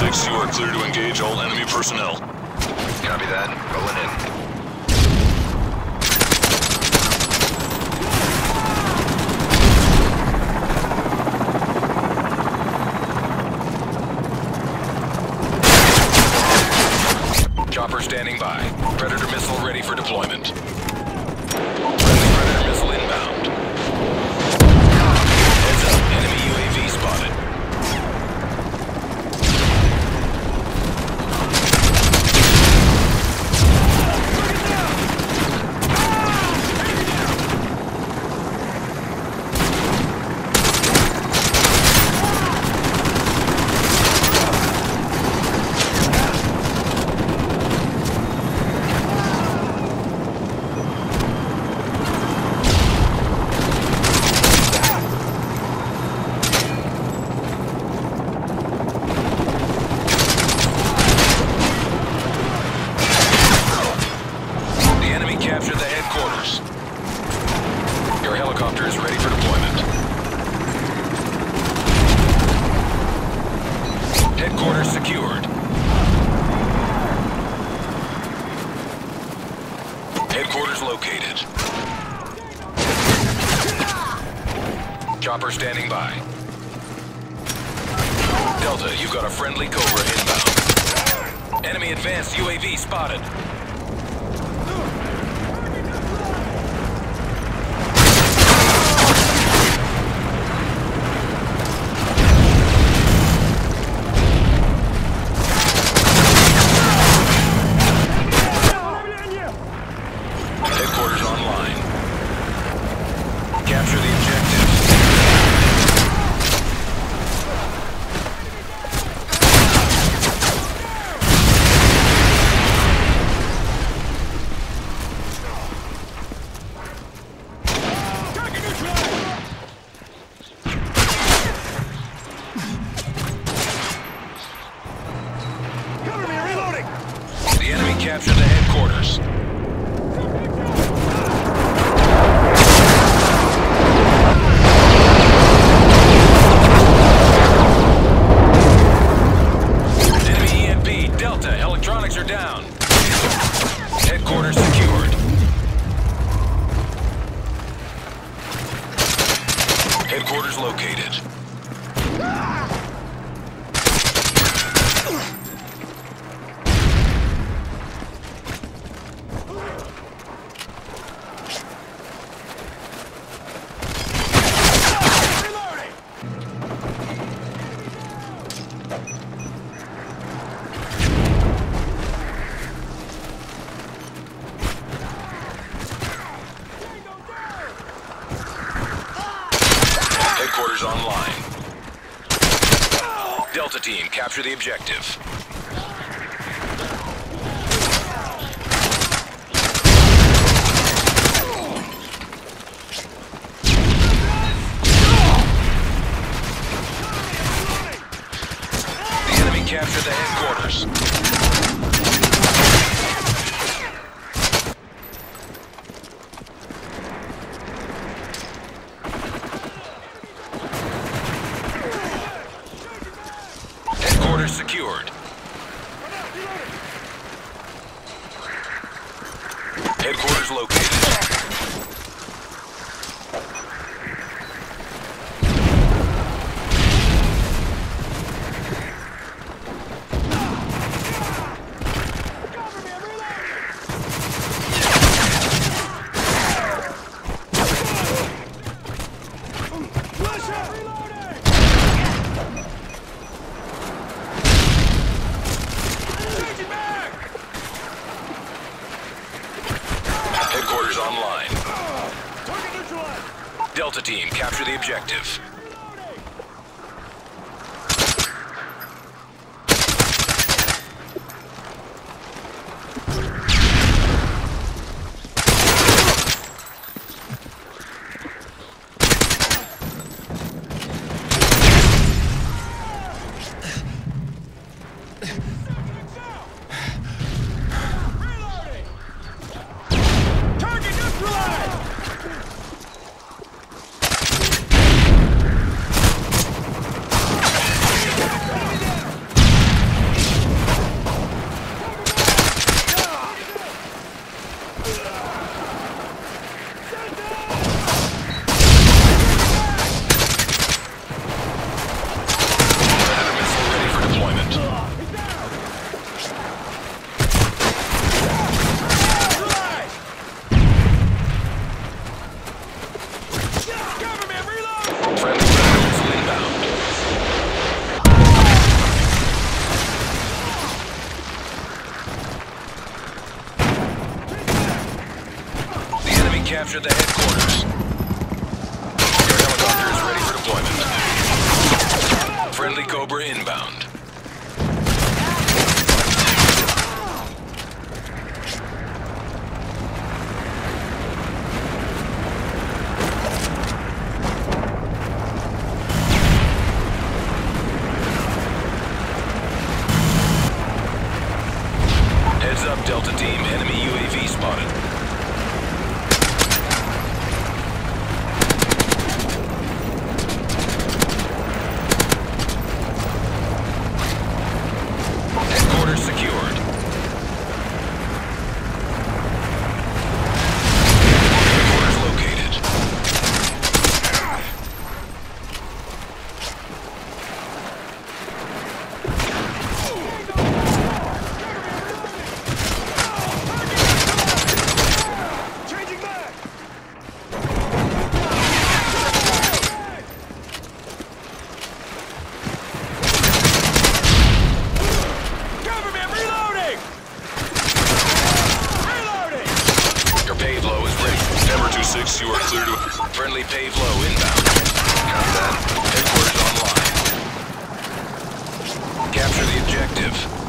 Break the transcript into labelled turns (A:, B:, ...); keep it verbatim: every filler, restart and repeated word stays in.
A: six, you are clear to engage all enemy personnel.
B: Copy that. Rolling in. Chopper standing by. Predator missile ready for deployment. Friendly Predator missile inbound. Heads up, enemy U A V spotted. Capture the headquarters. Your helicopter is ready for deployment. Headquarters secured. Headquarters located. Chopper standing by. Delta, you've got a friendly Cobra inbound. Enemy advanced U A V spotted. Capture the objective. Cover me, reloading! The enemy captured the headquarters. Electronics are down. Headquarters secured. Headquarters located. Headquarters online. Delta team, capture the objective. The enemy captured the headquarters. Secured. Headquarters located. Headquarters online. Delta team, capture the objective. capture the headquarters. Your helicopter is ready for deployment. Friendly Cobra inbound. Heads up, Delta Team. Enemy U A V spotted. Headquarters secured. Headquarters located. Pave low is ready.
A: Hammer two six, you are clear to...
B: Friendly pave low inbound. Copy that. Headquarters online. Capture the objective.